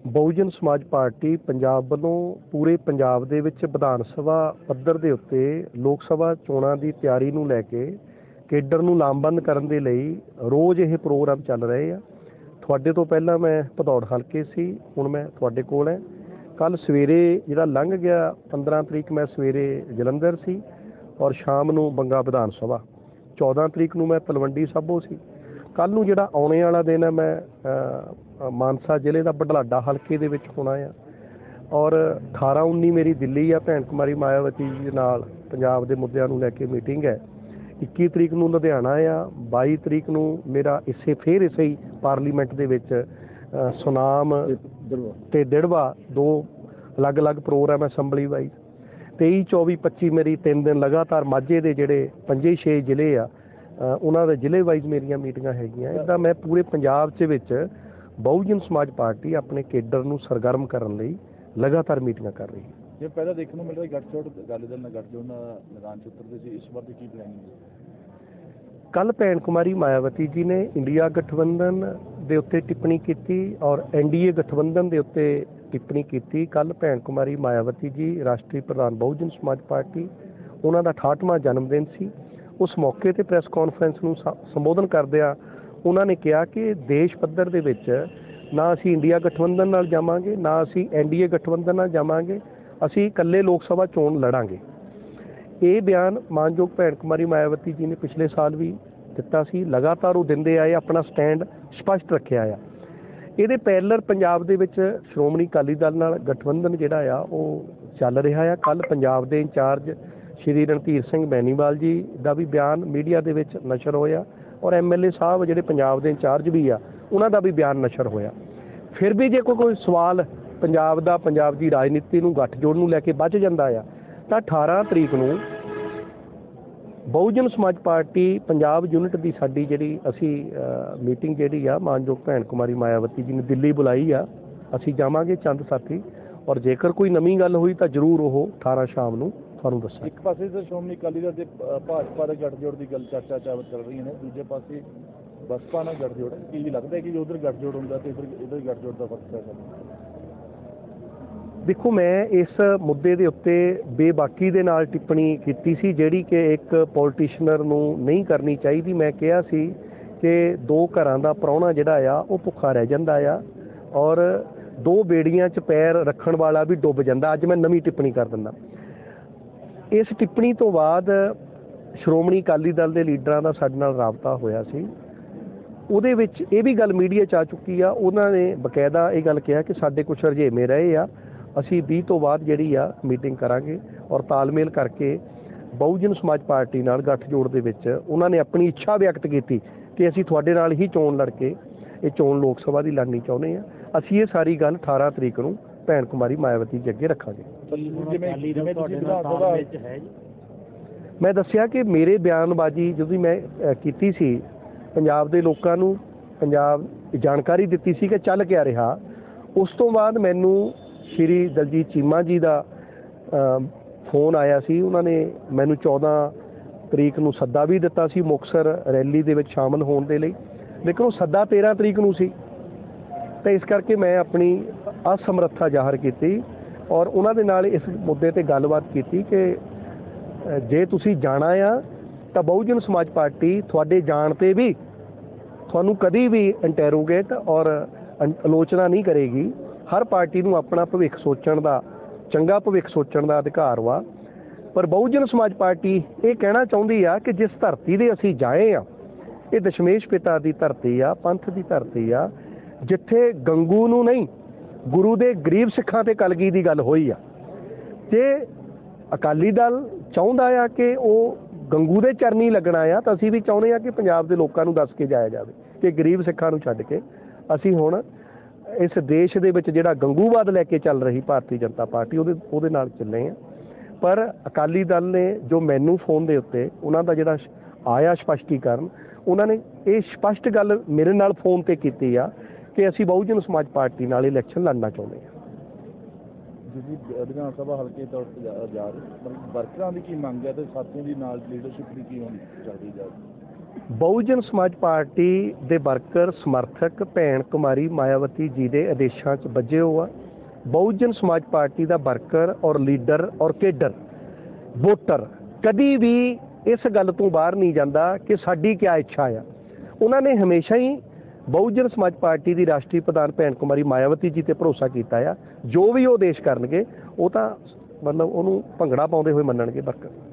Bahujan Samaj party Punjab ਵੱਲੋਂ ਪੂਰੇ ਪੰਜਾਬ ਦੇ ਵਿੱਚ ਵਿਧਾਨ ਸਭਾ ਪੱਧਰ ਦੇ ਉੱਤੇ ਲੋਕ ਸਭਾ ਚੋਣਾਂ ਦੀ ਤਿਆਰੀ ਨੂੰ ਲੈ ਕੇ ਕੇਡਰ ਨੂੰ ਲਾਮਬੰਦ ਕਰਨ ਦੇ ਲਈ ਰੋਜ਼ ਇਹ ਪ੍ਰੋਗਰਾਮ ਚੱਲ ਰਹੇ ਆ। ਤੁਹਾਡੇ ਤੋਂ ਪਹਿਲਾਂ ਮੈਂ ਭਦੌੜ ਹਲਕੇ ਸੀ, ਹੁਣ ਮੈਂ ਤੁਹਾਡੇ ਕੋਲ ਹੈ। ਕੱਲ ਸਵੇਰੇ ਜਿਹੜਾ ਲੰਘ ਗਿਆ 15 ਤਰੀਕ ਮੈਂ ਸਵੇਰੇ ਜਲੰਧਰ ਸੀ ਔਰ ਸ਼ਾਮ ਨੂੰ ਬੰਗਾ ਵਿਧਾਨ ਸਭਾ। 14 ਤਰੀਕ ਨੂੰ ਮੈਂ ਤਲਵੰਡੀ ਸਾਬੋ ਸੀ। ਕੱਲ੍ਹ ਨੂੰ ਜਿਹੜਾ ਆਉਣੇ ਵਾਲਾ ਦਿਨ ਹੈ ਮੈਂ ਮਾਨਸਾ ਜ਼ਿਲ੍ਹੇ ਦਾ ਬਢਲਾਡਾ ਹਲਕੇ ਦੇ ਵਿੱਚ ਹੋਣਾ ਆ। ਔਰ 18-19 ਮੇਰੀ ਦਿੱਲੀ ਆ ਭੈਣ ਕੁਮਾਰੀ ਮਾਇਆਵਤੀ ਜੀ ਦੇ ਨਾਲ ਪੰਜਾਬ ਦੇ ਮੁੱਦਿਆਂ ਨੂੰ ਲੈ ਕੇ ਮੀਟਿੰਗ ਹੈ। 21 ਤਰੀਕ ਨੂੰ ਲੁਧਿਆਣਾ ਆ। 22 ਤਰੀਕ ਨੂੰ ਮੇਰਾ ਇਸੇ ਹੀ ਪਾਰਲੀਮੈਂਟ ਦੇ ਵਿੱਚ ਸੁਨਾਮ ਤੇ ਦਿੜਵਾ ਦੋ ਅਲੱਗ-ਅਲੱਗ ਪ੍ਰੋਗਰਾਮ ਅਸੈਂਬਲੀ ਵਾਈਜ਼। 23, 24, 25 ਮੇਰੀ 3 ਦਿਨ ਲਗਾਤਾਰ ਮਾਝੇ ਦੇ ਜਿਹੜੇ 5-6 ਜ਼ਿਲ੍ਹੇ ਆ ਉਹਨਾਂ ਦੇ ਜ਼ਿਲ੍ਹੇ ਵਾਈਜ਼ ਮੇਰੀਆਂ ਮੀਟਿੰਗਾਂ ਹੈਗੀਆਂ। ਇੱਦਾਂ ਮੈਂ ਪੂਰੇ ਪੰਜਾਬ ਦੇ ਵਿੱਚ ਬਹੁਜਨ ਸਮਾਜ ਪਾਰਟੀ ਆਪਣੇ ਕੇਡਰ ਨੂੰ ਸਰਗਰਮ ਕਰਨ ਲਈ ਲਗਾਤਾਰ ਮੀਟਿੰਗਾਂ ਕਰ ਰਹੀ ਹੈ। ਜੇ ਪਹਿਲਾਂ ਦੇਖਣ ਨੂੰ ਮਿਲ ਰਿਹਾ ਗੱਠਜੋੜ ਅਕਾਲੀ ਦਲ ਨਾਲ ਗੱਠਜੋੜ ਨਾਲ ਮੈਦਾਨ 'ਚ ਉਤਰਦੇ ਸੀ, ਇਸ ਵਾਰ ਦੀ ਕੀ ਪਲਾਨਿੰਗ ਹੈ? ਕੱਲ੍ਹ ਭੈਣ ਕੁਮਾਰੀ ਮਾਇਆਵਤੀ ਜੀ ਨੇ ਇੰਡੀਆ ਗਠਬੰਧਨ ਦੇ ਉੱਤੇ ਟਿੱਪਣੀ ਕੀਤੀ ਔਰ NDA ਗਠਬੰਧਨ ਦੇ ਉੱਤੇ ਟਿੱਪਣੀ ਕੀਤੀ। ਕੱਲ੍ਹ ਭੈਣ ਕੁਮਾਰੀ ਮਾਇਆਵਤੀ ਜੀ ਰਾਸ਼ਟਰੀ ਪ੍ਰਧਾਨ ਬਹੁਜਨ ਸਮਾਜ ਪਾਰਟੀ, ਉਹਨਾਂ ਦਾ 68ਵਾਂ ਜਨਮ ਦਿਨ ਸੀ। ਉਸ ਮੌਕੇ 'ਤੇ ਪ੍ਰੈਸ ਕਾਨਫਰੰਸ ਨੂੰ ਸੰਬੋਧਨ ਕਰਦਿਆਂ ਉਹਨਾਂ ਨੇ ਕਿਹਾ ਕਿ ਦੇਸ਼ ਪੱਧਰ ਦੇ ਵਿੱਚ ਨਾ ਅਸੀਂ ਇੰਡੀਆ ਗਠਬੰਧਨ ਨਾਲ ਜਾਵਾਂਗੇ, ਨਾ ਅਸੀਂ NDA ਗਠਬੰਧਨ ਨਾਲ ਜਾਵਾਂਗੇ, ਅਸੀਂ ਇਕੱਲੇ ਲੋਕ ਸਭਾ ਚੋਣ ਲੜਾਂਗੇ। ਇਹ ਬਿਆਨ ਮਾਨਯੋਗ ਭੈਣ ਕੁਮਾਰੀ ਮਾਇਆਵਤੀ ਜੀ ਨੇ ਪਿਛਲੇ ਸਾਲ ਵੀ ਦਿੱਤਾ ਸੀ। ਲਗਾਤਾਰ ਉਹ ਦਿੰਦੇ ਆਏ, ਆਪਣਾ ਸਟੈਂਡ ਸਪਸ਼ਟ ਰੱਖਿਆ ਆ। ਇਹਦੇ ਪੈਰਲਰ ਪੰਜਾਬ ਦੇ ਵਿੱਚ ਸ਼੍ਰੋਮਣੀ ਅਕਾਲੀ ਦਲ ਨਾਲ ਗਠਬੰਧਨ ਜਿਹੜਾ ਆ ਉਹ ਚੱਲ ਰਿਹਾ ਆ। ਕੱਲ੍ਹ ਪੰਜਾਬ ਦੇ ਇੰਚਾਰਜ ਸ਼੍ਰੀ ਰਣਧੀਰ ਸਿੰਘ ਬੈਨੀਵਾਲ ਜੀ ਦਾ ਵੀ ਬਿਆਨ ਮੀਡੀਆ ਦੇ ਵਿੱਚ ਨਸ਼ਰ ਹੋਇਆ ਔਰ MLA ਸਾਹਿਬ ਜਿਹੜੇ ਪੰਜਾਬ ਦੇ ਇੰਚਾਰਜ ਵੀ ਆ ਉਹਨਾਂ ਦਾ ਵੀ ਬਿਆਨ ਨਸ਼ਰ ਹੋਇਆ। ਫਿਰ ਵੀ ਜੇ ਕੋਈ ਸਵਾਲ ਪੰਜਾਬ ਦੀ ਰਾਜਨੀਤੀ ਨੂੰ ਗੱਠਜੋੜ ਨੂੰ ਲੈ ਕੇ ਬਚ ਜਾਂਦਾ ਆ ਤਾਂ 18 ਤਰੀਕ ਨੂੰ ਬਹੁਜਨ ਸਮਾਜ ਪਾਰਟੀ ਪੰਜਾਬ ਯੂਨਿਟ ਦੀ ਸਾਡੀ ਜਿਹੜੀ ਅਸੀਂ ਮੀਟਿੰਗ ਜਿਹੜੀ ਆ ਮਾਨਯੋਗ ਭੈਣ ਕੁਮਾਰੀ ਮਾਇਆਵਤੀ ਜੀ ਨੇ ਦਿੱਲੀ ਬੁਲਾਈ ਆ। ਅਸੀਂ ਜਾਵਾਂਗੇ ਚੰਦ ਸਾਥੀ ਔਰ ਜੇਕਰ ਕੋਈ ਨਵੀਂ ਗੱਲ ਹੋਈ ਤਾਂ ਜ਼ਰੂਰ ਉਹ 18 ਸ਼ਾਮ ਨੂੰ ਤੁਹਾਨੂੰ ਦੱਸਾਂ। ਇੱਕ ਪਾਸੇ ਤਾਂ ਸ਼੍ਰੋਮਣੀ ਅਕਾਲੀ ਦਲ ਤੇ ਭਾਜਪਾ ਦੇ ਗੱਠਜੋੜ ਦੀ ਗੱਲ ਚਰਚਾ ਚੱਲ ਰਹੀ ਹੈ, ਦੂਜੇ ਪਾਸੇ ਬਸਪਾ ਨਾਲ ਗੱਠਜੋੜ। ਕੀ ਲੱਗਦਾ ਕਿ ਉਧਰ ਗੱਠਜੋੜ ਹੁੰਦਾ ਤੇ ਇੱਧਰ ਗੱਠਜੋੜ ਦਾ ਫਰਕ ਪੈ ਸਕਦਾ? ਦੇਖੋ, ਮੈਂ ਇਸ ਮੁੱਦੇ ਦੇ ਉੱਤੇ ਬੇਬਾਕੀ ਦੇ ਨਾਲ ਟਿੱਪਣੀ ਕੀਤੀ ਸੀ ਜਿਹੜੀ ਕਿ ਇੱਕ ਪੋਲੀਟੀਸ਼ੀਅਨਰ ਨੂੰ ਨਹੀਂ ਕਰਨੀ ਚਾਹੀਦੀ। ਮੈਂ ਕਿਹਾ ਸੀ ਕਿ ਦੋ ਘਰਾਂ ਦਾ ਪ੍ਰਾਹੁਣਾ ਜਿਹੜਾ ਆ ਉਹ ਭੁੱਖਾ ਰਹਿ ਜਾਂਦਾ ਆ ਔਰ ਦੋ ਬੇੜੀਆਂ 'ਚ ਪੈਰ ਰੱਖਣ ਵਾਲਾ ਵੀ ਡੁੱਬ ਜਾਂਦਾ। ਅੱਜ ਮੈਂ ਨਵੀਂ ਟਿੱਪਣੀ ਕਰ ਦਿੰਦਾ। ਇਸ ਟਿੱਪਣੀ ਤੋਂ ਬਾਅਦ ਸ਼੍ਰੋਮਣੀ ਅਕਾਲੀ ਦਲ ਦੇ ਲੀਡਰਾਂ ਦਾ ਸਾਡੇ ਨਾਲ ਰਾਬਤਾ ਹੋਇਆ ਸੀ। ਉਹਦੇ ਵਿੱਚ ਇਹ ਵੀ ਗੱਲ ਮੀਡੀਆ 'ਚ ਆ ਚੁੱਕੀ ਆ। ਉਹਨਾਂ ਨੇ ਬਕਾਇਦਾ ਇਹ ਗੱਲ ਕਿਹਾ ਕਿ ਸਾਡੇ ਕੁਛ ਰੁਝੇਵੇਂ ਰਹੇ ਆ, ਅਸੀਂ 20 ਤੋਂ ਬਾਅਦ ਜਿਹੜੀ ਆ ਮੀਟਿੰਗ ਕਰਾਂਗੇ ਔਰ ਤਾਲਮੇਲ ਕਰਕੇ ਬਹੁਜਨ ਸਮਾਜ ਪਾਰਟੀ ਨਾਲ ਗੱਠਜੋੜ ਦੇ ਵਿੱਚ ਉਹਨਾਂ ਨੇ ਆਪਣੀ ਇੱਛਾ ਵਿਅਕਤ ਕੀਤੀ ਕਿ ਅਸੀਂ ਤੁਹਾਡੇ ਨਾਲ ਹੀ ਚੋਣ ਲੜ ਕੇ ਇਹ ਚੋਣ ਲੋਕ ਸਭਾ ਦੀ ਲੜਨੀ ਚਾਹੁੰਦੇ ਹਾਂ। ਅਸੀਂ ਇਹ ਸਾਰੀ ਗੱਲ 18 ਤਰੀਕ ਨੂੰ ਭੈਣ ਕੁਮਾਰੀ ਮਾਇਆਵਤੀ ਜੀ ਅੱਗੇ ਰੱਖਾਂਗੇ। ਮੈਂ ਦੱਸਿਆ ਕਿ ਮੇਰੇ ਬਿਆਨਬਾਜ਼ੀ ਜਦੋਂ ਮੈਂ ਕੀਤੀ ਸੀ, ਪੰਜਾਬ ਦੇ ਲੋਕਾਂ ਨੂੰ ਜਾਣਕਾਰੀ ਦਿੱਤੀ ਸੀ ਕਿ ਚੱਲ ਕਿਆ ਰਿਹਾ। ਉਸ ਤੋਂ ਬਾਅਦ ਮੈਨੂੰ ਸ਼੍ਰੀ ਦਲਜੀਤ ਚੀਮਾ ਜੀ ਦਾ ਫੋਨ ਆਇਆ ਸੀ। ਉਹਨਾਂ ਨੇ ਮੈਨੂੰ 14 ਤਰੀਕ ਨੂੰ ਸੱਦਾ ਵੀ ਦਿੱਤਾ ਸੀ ਮੁਕਤਸਰ ਰੈਲੀ ਦੇ ਵਿੱਚ ਸ਼ਾਮਲ ਹੋਣ ਦੇ ਲਈ, ਲੇਕਿਨ ਉਹ ਸੱਦਾ 13 ਤਰੀਕ ਨੂੰ ਸੀ ਤਾਂ ਇਸ ਕਰਕੇ ਮੈਂ ਆਪਣੀ ਅਸਮਰੱਥਾ ਜ਼ਾਹਰ ਕੀਤੀ ਔਰ ਉਹਨਾਂ ਦੇ ਨਾਲ ਇਸ ਮੁੱਦੇ 'ਤੇ ਗੱਲਬਾਤ ਕੀਤੀ ਕਿ ਜੇ ਤੁਸੀਂ ਜਾਣਾ ਆ ਤਾਂ ਬਹੁਜਨ ਸਮਾਜ ਪਾਰਟੀ ਤੁਹਾਡੇ ਜਾਣ 'ਤੇ ਵੀ ਤੁਹਾਨੂੰ ਕਦੀ ਵੀ ਇੰਟੈਰੋਗੇਟ ਔਰ ਆਲੋਚਨਾ ਨਹੀਂ ਕਰੇਗੀ। ਹਰ ਪਾਰਟੀ ਨੂੰ ਆਪਣਾ ਭਵਿੱਖ ਸੋਚਣ ਦਾ, ਚੰਗਾ ਭਵਿੱਖ ਸੋਚਣ ਦਾ ਅਧਿਕਾਰ ਵਾ। ਪਰ ਬਹੁਜਨ ਸਮਾਜ ਪਾਰਟੀ ਇਹ ਕਹਿਣਾ ਚਾਹੁੰਦੀ ਆ ਕਿ ਜਿਸ ਧਰਤੀ ਦੇ ਅਸੀਂ ਜਾਏ ਆ, ਇਹ ਦਸ਼ਮੇਸ਼ ਪਿਤਾ ਦੀ ਧਰਤੀ ਆ, ਪੰਥ ਦੀ ਧਰਤੀ ਆ, ਜਿੱਥੇ ਗੰਗੂ ਨੂੰ ਨਹੀਂ ਗੁਰੂ ਦੇ ਗਰੀਬ ਸਿੱਖਾਂ ਤੇ ਕਲਗੀ ਦੀ ਗੱਲ ਹੋਈ ਆ। ਤੇ ਅਕਾਲੀ ਦਲ ਚਾਹੁੰਦਾ ਆ ਕਿ ਉਹ ਗੰਗੂ ਦੇ ਚਰਨੀ ਲੱਗਣਾ ਆ ਤਾਂ ਅਸੀਂ ਵੀ ਚਾਹੁੰਦੇ ਆ ਕਿ ਪੰਜਾਬ ਦੇ ਲੋਕਾਂ ਨੂੰ ਦੱਸ ਕੇ ਜਾਇਆ ਜਾਵੇ ਕਿ ਗਰੀਬ ਸਿੱਖਾਂ ਨੂੰ ਛੱਡ ਕੇ ਅਸੀਂ ਹੁਣ ਇਸ ਦੇਸ਼ ਦੇ ਵਿੱਚ ਜਿਹੜਾ ਗੰਗੂਵਾਦ ਲੈ ਕੇ ਚੱਲ ਰਹੀ ਭਾਰਤੀ ਜਨਤਾ ਪਾਰਟੀ ਉਹਦੇ ਨਾਲ ਚੱਲੇ ਆ। ਪਰ ਅਕਾਲੀ ਦਲ ਨੇ ਜੋ ਮੈਨੂੰ ਫੋਨ ਦੇ ਉੱਤੇ ਉਹਨਾਂ ਦਾ ਜਿਹੜਾ ਆਇਆ ਸਪਸ਼ਟੀਕਰਨ, ਉਹਨਾਂ ਨੇ ਇਹ ਸਪਸ਼ਟ ਗੱਲ ਮੇਰੇ ਨਾਲ ਫੋਨ ਤੇ ਕੀਤੀ ਆ ਕਿ ਅਸੀਂ ਬਹੁਜਨ ਸਮਾਜ ਪਾਰਟੀ ਨਾਲ ਇਲੈਕਸ਼ਨ ਲੜਨਾ ਚਾਹੁੰਦੇ ਹਾਂ। ਜਿਹੜੀ ਵਿਧਾਨ ਸਭਾ ਹਲਕੇ ਤੌਰ 'ਤੇ ਜਾ ਰਹੇ ਵਰਕਰਾਂ ਦੀ ਕੀ ਮੰਗ ਹੈ ਤੇ ਸਾਥੀਆਂ ਦੀ ਨਾਲ ਲੀਡਰਸ਼ਿਪ ਦੀ ਕੀ ਹੋਣੀ ਚਾਹੀਦੀ ਹੈ? ਬਹੁਜਨ ਸਮਾਜ ਪਾਰਟੀ ਦੇ ਵਰਕਰ ਸਮਰਥਕ ਭੈਣ ਕੁਮਾਰੀ ਮਾਇਆਵਤੀ ਜੀ ਦੇ ਆਦੇਸ਼ਾਂ 'ਚ ਬੱਝੇ ਹੋ ਆ। ਬਹੁਜਨ ਸਮਾਜ ਪਾਰਟੀ ਦਾ ਵਰਕਰ ਔਰ ਲੀਡਰ ਔਰ ਕੇਡਰ ਵੋਟਰ ਕਦੀ ਵੀ ਇਸ ਗੱਲ ਤੋਂ ਬਾਹਰ ਨਹੀਂ ਜਾਂਦਾ ਕਿ ਸਾਡੀ ਕਿਆ ਇੱਛਾ ਆ। ਉਹਨਾਂ ਨੇ ਹਮੇਸ਼ਾ ਹੀ ਬਹੁਜਨ ਸਮਾਜ ਪਾਰਟੀ ਦੀ ਰਾਸ਼ਟਰੀ ਪ੍ਰਧਾਨ ਭੈਣ ਕੁਮਾਰੀ ਮਾਇਆਵਤੀ ਜੀ ਤੇ ਭਰੋਸਾ ਕੀਤਾ ਆ। ਜੋ ਵੀ ਉਹ ਆਦੇਸ਼ ਕਰਨਗੇ ਉਹ ਤਾਂ ਮਤਲਬ ਉਹਨੂੰ ਭੰਗੜਾ ਪਾਉਂਦੇ ਹੋਏ ਮੰਨਣਗੇ ਵਰਕਰ।